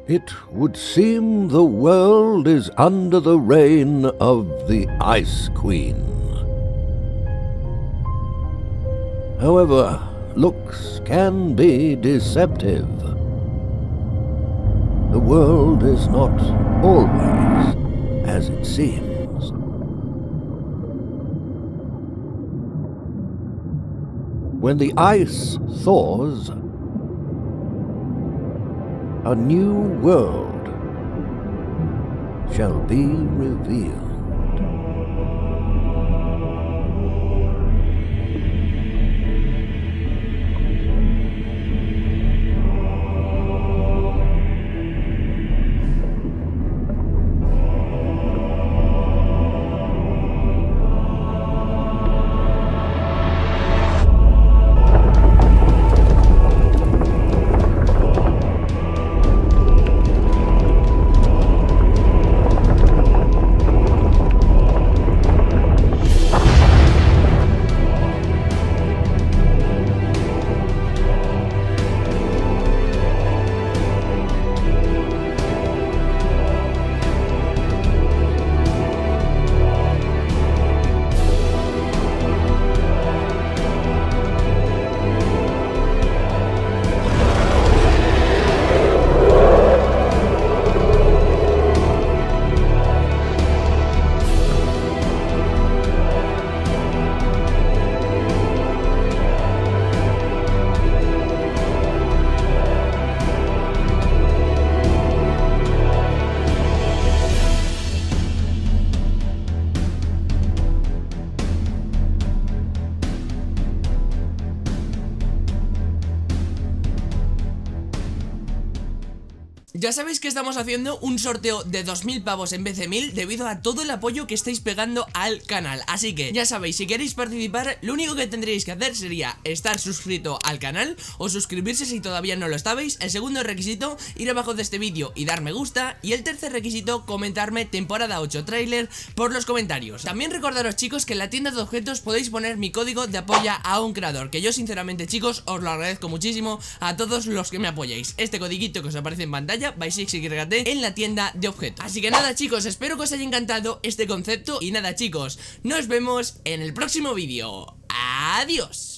It would seem the world is under the reign of the Ice Queen. However, looks can be deceptive. The world is not always as it seems. When the ice thaws, a new world shall be revealed. Ya sabéis que estamos haciendo un sorteo de 2000 pavos en vez de 1000 debido a todo el apoyo que estáis pegando al canal. Así que ya sabéis, si queréis participar, lo único que tendríais que hacer sería estar suscrito al canal o suscribirse si todavía no lo estabais. El segundo requisito, ir abajo de este vídeo y dar me gusta. Y el tercer requisito, comentarme temporada 8 tráiler por los comentarios. También recordaros, chicos, que en la tienda de objetos podéis poner mi código de apoya a un creador, que yo sinceramente, chicos, os lo agradezco muchísimo a todos los que me apoyáis. Este codiguito que os aparece en pantalla, BysixyGT, en la tienda de objetos. Así que nada, chicos, espero que os haya encantado este concepto. Y nada, chicos, nos vemos en el próximo vídeo. Adiós.